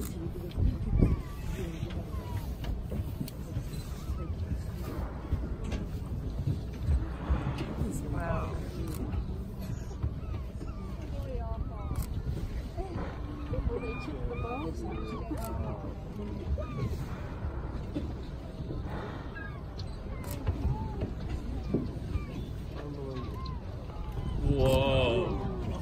Wow. Whoa.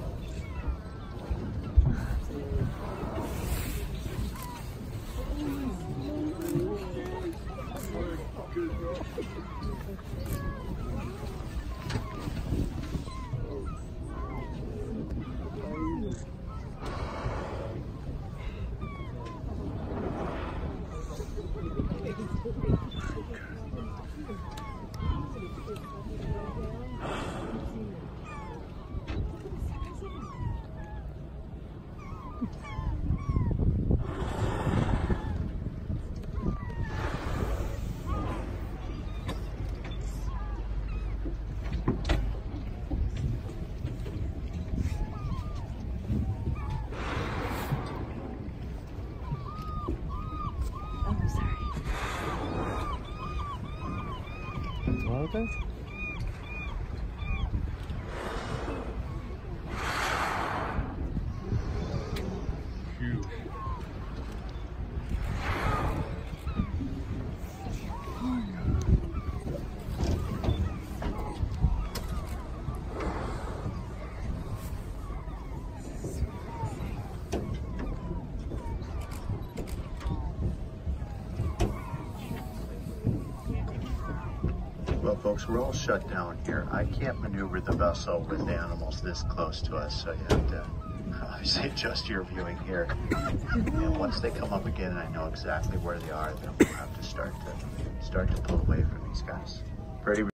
Okay. Huge. Well, folks, we're all shut down here. I can't maneuver the vessel with animals this close to us, so you have to obviously adjust your viewing here. And once they come up again and I know exactly where they are, then we'll have to start to pull away from these guys. Pretty